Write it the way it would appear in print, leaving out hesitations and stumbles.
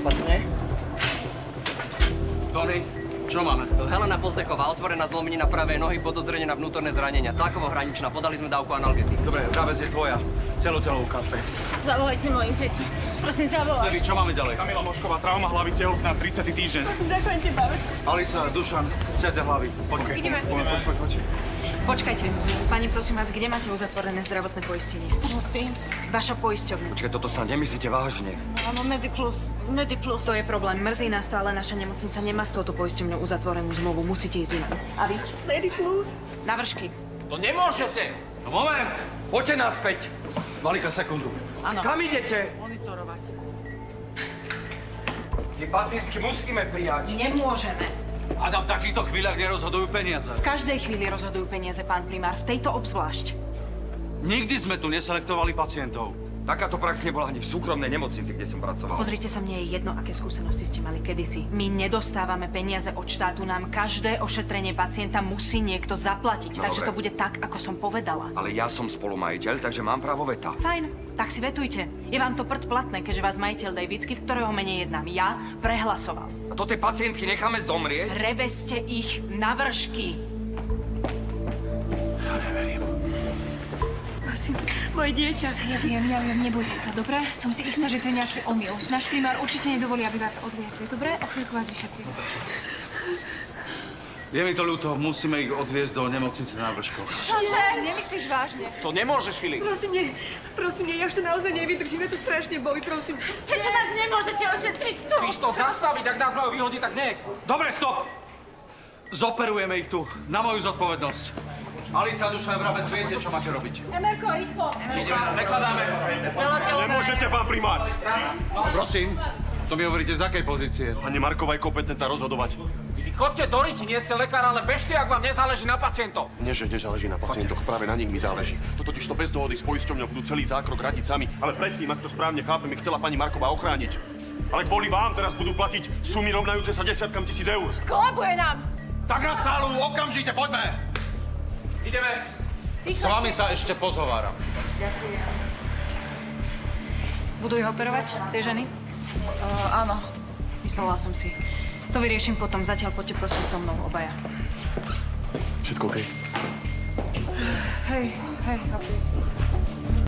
Opatrne. Tony, čo máme? Helena Pozdeková, otvorená zlomenina pravej nohy, podozrenie na vnútorné zranenia. Tlakovo hraničná, podali sme dávku analgetik. Dobre, pravec je tvoja. Celotelovú kafe. Zavolajte mojim deti. Prosím, zavolaj. Sevi, čo máme ďalej? Kamila Mošková, trauma hlavy, tehotná, 30. týždeň. Prosím, zachráňte babe. Alisa, Dušan, CT hlavy. Poďme. Ideme. Poď. Počkajte, pani, prosím vás, kde máte uzatvorené zdravotné poistenie? Prosím. Vaša poisťovňa. Počkaj, toto sa nemyslíte vážne. Áno, Mediplus. To je problém. Mrzí nás to, ale naša nemocnica nemá s touto poisťovňou uzatvorenú zmluvu. Musíte ísť inám. A vy? Mediplus. Na vršky. To nemôžete! No moment! Poďte naspäť! Malika, sekundu. Áno. Kam idete? Monitorovať. Tie pacientky musíme prijať. Nemôžeme. Adam, v takýchto chvíľach nerozhodujú peniaze. V každej chvíli rozhodujú peniaze, pán primár. V tejto obzvlášť. Nikdy sme tu neselektovali pacientov. Takáto prax nebola ani v súkromnej nemocnici, kde som pracoval. Pozrite sa, mne je jedno, aké skúsenosti ste mali kedysi. My nedostávame peniaze od štátu, nám každé ošetrenie pacienta musí niekto zaplatiť. No, takže dobre. to bude tak, ako som povedala. Ale ja som spolumajiteľ, takže mám právo veta. Fajn, tak si vetujte. Je vám to prd platné, keďže vás majiteľ Davidsky, v ktorého mene jednám ja, prehlasoval. A to tie pacientky necháme zomrieť? Reveste ich na vršky. Ja neverím. Prosím, moje dieťa. Ja viem, nebojte sa, dobre? Som si istá, že to je nejaký omyl. Náš primár určite nedovolí, aby vás odviezli, dobre? O chvíľku vás vyšetrím. Je mi to ľúto, musíme ich odviezť do nemocnice na Vrškoch. Čože? Nemyslíš vážne? To nemôžeš, Filip. Prosím, ja už to naozaj nevydržím, je to strašne boli, prosím. Prečo nás nemôžete ošetriť tu? Chceš to zastaviť, ak nás majú vyhodiť, tak nech. Dobre, stop! Zoperujeme ich tu, na moju zodpovednosť. Alica, Dušan, Vrabec, viete, čo máte robiť. Emerko, rýchlo! Prekladáme. Nemôžete, pán primár. Prosím, to mi hovoríte z akej pozície? Pani Marková je kompetentná rozhodovať. Vy chodte do riti, nie ste lekár, ale bežte, ak vám nezáleží na pacientoch. Nie, že nezáleží na pacientoch, práve na nich mi záleží. To totiž to bez dohody s poisťovňou budú celý zákrok radiť sami, ale predtým, ak to správne chápem, ich chcela pani Marková ochrániť. Ale kvôli vám teraz budú platiť sumy rovnajúce sa desiatkam tisíc eur. Kolabuje nám! Tak na sálu, okamžite, poďme! Ideme. S vami sa ešte pozhováram. Budú ich operovať, tie ženy? Áno. Myslela som si. To vyriešim potom. Zatiaľ poďte prosím so mnou, obaja. Všetko OK? Hej, OK.